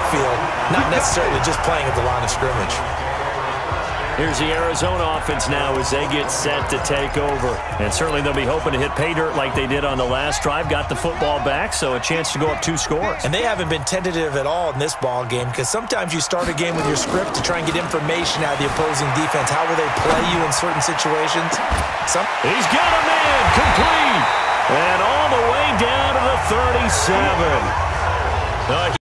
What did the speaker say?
backfield, not necessarily just playing at the line of scrimmage. Here's the Arizona offense now as they get set to take over. And certainly they'll be hoping to hit pay dirt like they did on the last drive. Got the football back, so a chance to go up 2 scores. And they haven't been tentative at all in this ball game because sometimes you start a game with your script to try and get information out of the opposing defense. How will they play you in certain situations? He's got a man complete. And all the way down to the 37.